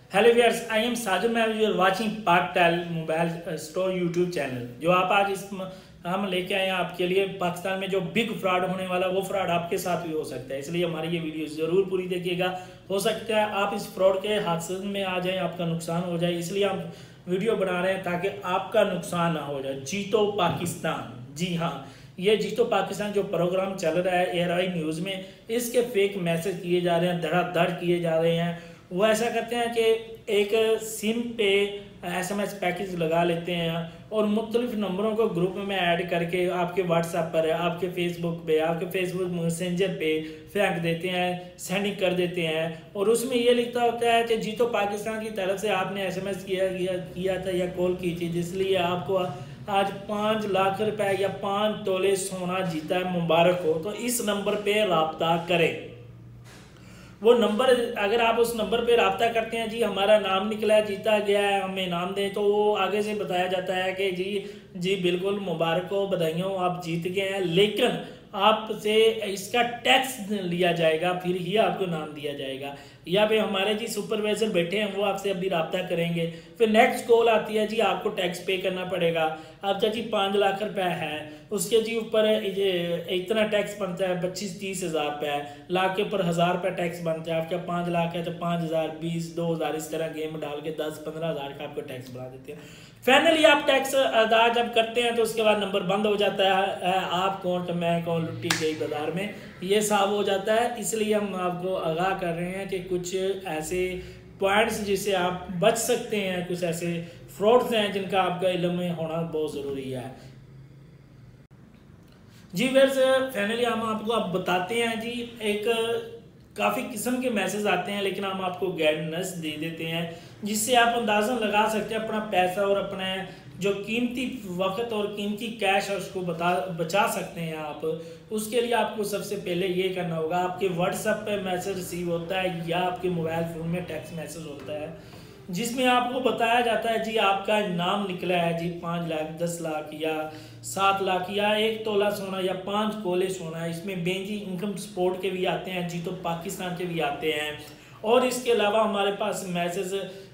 Hello viewers, I am Sajid ma'am, you are watching Paktel mobile store YouTube channel. जो आप आज हम लेके आए हैं आपके लिए। पाकिस्तान में जो बिग फ्रॉड होने वाला वो फ्रॉड आपके साथ भी हो सकता है, इसलिए हमारी ये वीडियो ज़रूर पूरी देखिएगा। हो सकता है आप इस फ्रॉड के हादसे में आ जाएं, आपका नुकसान हो जाए, इसलिए हम वीडियो बना रहे हैं ताकि आपका नुकसान ना हो जाए। जीतो पाकिस्तान, जी हाँ, ये जीतो पाकिस्तान जो प्रोग्राम चल रहा है एआरआई न्यूज़ में, इसके फेक मैसेज किए जा रहे हैं, धड़ाधड़ किए जा रहे हैं। वो ऐसा करते हैं कि एक सिम पे एसएमएस पैकेज लगा लेते हैं और मुख्तलिफ नंबरों को ग्रुप में ऐड करके आपके व्हाट्सएप पर, आपके फेसबुक पे, आपके फेसबुक मैसेंजर पे फेंक देते हैं, सेंडिंग कर देते हैं। और उसमें ये लिखता होता है कि जीतो पाकिस्तान की तरफ से आपने एसएमएस किया था या कॉल की थी, जिसलिए आपको आज 5 लाख रुपए या 5 तोले सोना जीता है, मुबारक हो। तो इस नंबर पे रब्ता करें। वो नंबर, अगर आप उस नंबर पे रब्ता करते हैं, जी हमारा नाम निकला है, जीता गया है, हमें नाम दें, तो वो आगे से बताया जाता है कि जी बिल्कुल मुबारक हो, बधाइयाँ हो, आप जीत गए हैं, लेकिन आपसे इसका टैक्स लिया जाएगा, फिर ही आपको नाम दिया जाएगा। या फिर हमारे जी सुपरवाइजर बैठे हैं, वो आपसे अभी रब्ता करेंगे। फिर नेक्स्ट कॉल आती है, जी आपको टैक्स पे करना पड़ेगा। आपका जी 5 लाख रुपए है, उसके जी ऊपर इतना टैक्स बनता है, 25-30 हज़ार रुपये, लाख के ऊपर 1,000 रुपये टैक्स बनता है। आपका 5 लाख है तो 5,000, 20, 2,000 इस तरह गेम डाल के 10-15 हज़ार का आपको टैक्स बढ़ा देते हैं। फाइनली आप टैक्स अदा जब करते हैं तो उसके बाद नंबर बंद हो जाता है। आप कौन तो मैं कौन, लुट्टी गई बाजार में, ये साफ हो जाता है। इसलिए हम आपको आगाह कर रहे हैं कि कुछ ऐसे पॉइंट्स जिससे आप बच सकते हैं, कुछ ऐसे फ्रॉड्स हैं जिनका आपका इल्म में होना बहुत ज़रूरी है। जी वैसे फाइनली हम आपको अब बताते हैं जी, एक काफ़ी किस्म के मैसेज आते हैं, लेकिन हम आपको गाइडेंस दे देते हैं जिससे आप अंदाज़ा लगा सकते हैं अपना पैसा और अपने जो कीमती वक्त और कीमती कैश है उसको बचा सकते हैं आप। उसके लिए आपको सबसे पहले ये करना होगा, आपके व्हाट्सएप पे मैसेज रिसीव होता है या आपके मोबाइल फ़ोन में टेक्स्ट मैसेज होता है, जिसमें आपको बताया जाता है जी आपका नाम निकला है जी 5 लाख, 10 लाख या 7 लाख या 1 तोला सोना या 5 तोले सोना। इसमें बेंजी इनकम सपोर्ट के भी आते हैं, जी तो पाकिस्तान के भी आते हैं। और इसके अलावा हमारे पास मैसेज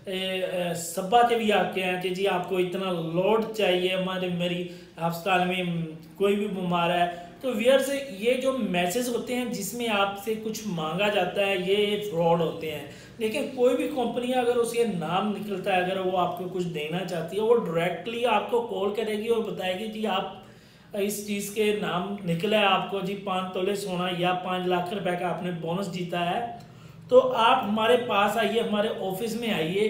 सब्बा के भी आते हैं कि जी आपको इतना लोड चाहिए, हमारे मेरी अस्पताल में कोई भी बीमार है। तो व्यूअर्स, ये जो मैसेज होते हैं जिसमें आपसे कुछ मांगा जाता है, ये फ्रॉड होते हैं। लेकिन कोई भी कंपनी अगर उसके नाम निकलता है, अगर वो आपको कुछ देना चाहती है, वो डायरेक्टली आपको कॉल करेगी और बताएगी जी आप इस चीज़ के नाम निकला है, आपको जी 5 तोले सोना या 5 लाख रुपए का आपने बोनस जीता है, तो आप हमारे पास आइए, हमारे ऑफिस में आइए।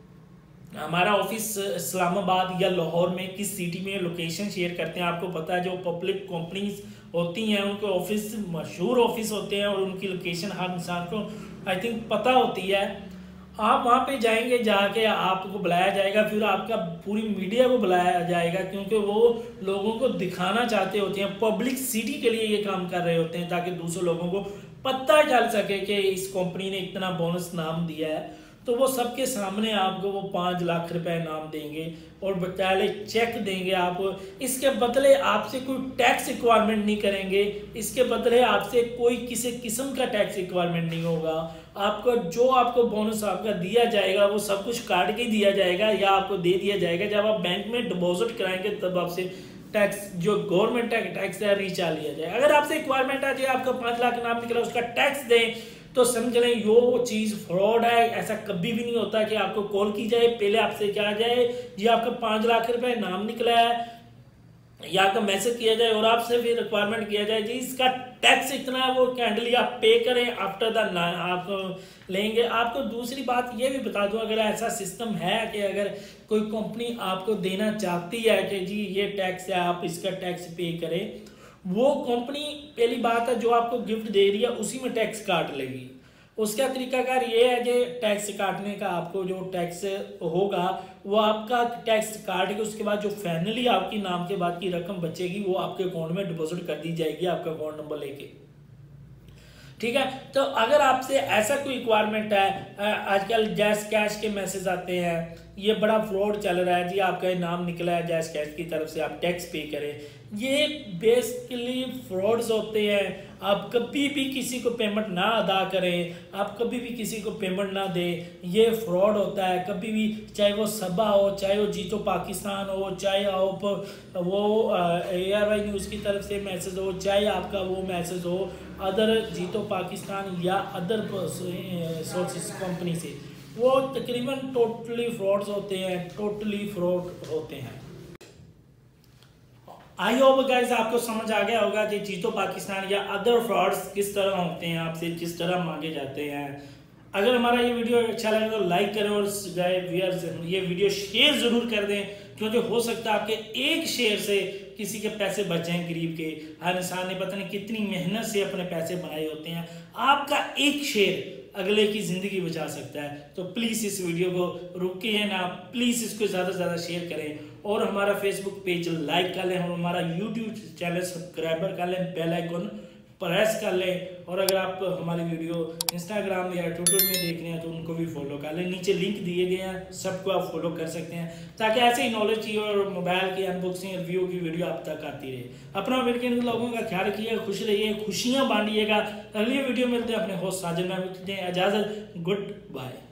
हमारा ऑफिस इस्लामाबाद या लाहौर में किस सिटी में लोकेशन शेयर करते हैं आपको पता है। जो पब्लिक कंपनीज होती हैं उनके ऑफिस मशहूर ऑफिस होते हैं और उनकी लोकेशन हर इंसान को आई थिंक पता होती है। आप वहाँ पे जाएंगे, जाके आपको बुलाया जाएगा, फिर आपका पूरी मीडिया को बुलाया जाएगा, क्योंकि वो लोगों को दिखाना चाहते होते हैं, पब्लिक सिटी के लिए ये काम कर रहे होते हैं, ताकि दूसरे लोगों को पता चल सके कि इस कंपनी ने इतना बोनस नाम दिया है। तो वो सबके सामने आपको वो 5 लाख रुपए नाम देंगे और पहले चेक देंगे आप। इसके बदले आपसे कोई टैक्स रिक्वायरमेंट नहीं करेंगे, इसके बदले आपसे कोई किसी किस्म का टैक्स रिक्वायरमेंट नहीं होगा। आपको जो आपको बोनस आपका दिया जाएगा वो सब कुछ काट के दिया जाएगा या आपको दे दिया जाएगा। जब आप बैंक में डिपॉजिट कराएंगे तब आपसे टैक्स, जो गवर्नमेंट टैक्स है, रिचार्ज लिया जाए। अगर आपसे रिक्वायरमेंट आ जाए आपका 5 लाख नाम निकला, उसका टैक्स दें, तो समझ लें यो चीज़ फ्रॉड है। ऐसा कभी भी नहीं होता कि आपको कॉल की जाए, पहले आपसे क्या जाए जी आपका 5 लाख रुपए नाम निकला है, या आपका मैसेज किया जाए और आपसे फिर रिक्वायरमेंट किया जाए जी इसका टैक्स इतना है, वो कैंडली आप पे करें, आफ्टर द आप लेंगे। आपको दूसरी बात ये भी बता दूं, अगर ऐसा सिस्टम है कि अगर कोई कंपनी आपको देना चाहती है कि जी ये टैक्स है, आप इसका टैक्स पे करें, वो कंपनी पहली बात है जो आपको गिफ्ट दे रही है उसी में टैक्स काट लेगी। उसका तरीकाकार ये है कि टैक्स काटने का, आपको जो टैक्स होगा वो आपका टैक्स काट के उसके बाद जो फाइनली आपकी नाम के बाद की रकम बचेगी वो आपके अकाउंट में डिपॉजिट कर दी जाएगी, आपका अकाउंट नंबर लेके। ठीक है। तो अगर आपसे ऐसा कोई रिक्वायरमेंट है, आजकल जैस कैश के मैसेज आते हैं, ये बड़ा फ्रॉड चल रहा है जी, आपका नाम निकला है जैस कैश की तरफ से, आप टैक्स पे करें, ये बेसिकली फ्रॉड्स होते हैं। आप कभी भी किसी को पेमेंट ना अदा करें, आप कभी भी किसी को पेमेंट ना दें, ये फ्रॉड होता है कभी भी, चाहे वो सबा हो, चाहे वो जीतो पाकिस्तान हो, चाहे आप वो ARY न्यूज़ की तरफ से मैसेज हो, चाहे आपका वो मैसेज हो अदर जीतो पाकिस्तान या अदर सोर्सेस कंपनी से, वो तकरीबन टोटली फ्रॉड्स होते हैं, टोटली फ्रॉड होते हैं। आई होप गाइस आपको समझ आ गया होगा कि जीतो पाकिस्तान या अदर फ्रॉड्स किस तरह होते हैं, आपसे किस तरह मांगे जाते हैं। अगर हमारा ये वीडियो अच्छा लगे तो लाइक करें और ये वीडियो शेयर ज़रूर कर दें, क्योंकि हो सकता है आपके एक शेयर से किसी के पैसे बच जाएं गरीब के। हर इंसान ने पता नहीं कितनी मेहनत से अपने पैसे बनाए होते हैं, आपका एक शेयर अगले की ज़िंदगी बचा सकता है। तो प्लीज़ इस वीडियो को रुकिए ना, प्लीज़ इसको ज़्यादा से ज़्यादा शेयर करें और हमारा फेसबुक पेज लाइक कर लें और हमारा यूट्यूब चैनल सब्सक्राइबर कर लें, बेल आइकन प्रेस कर लें। और अगर आप हमारी वीडियो इंस्टाग्राम या ट्विटर में देख रहे हैं तो उनको भी फॉलो कर लें, नीचे लिंक दिए गए हैं, सबको आप फॉलो कर सकते हैं, ताकि ऐसे ही नॉलेज की और मोबाइल की अनबॉक्सिंग रिव्यू की वीडियो आप तक आती रहे। अपना अमेरिकन लोगों का ख्याल रखिएगा, खुश रहिए, खुशियाँ बांटिएगा। अगली वीडियो मिलते हैं अपने होस्ट साजिद में, इजाज़त, गुड बाय।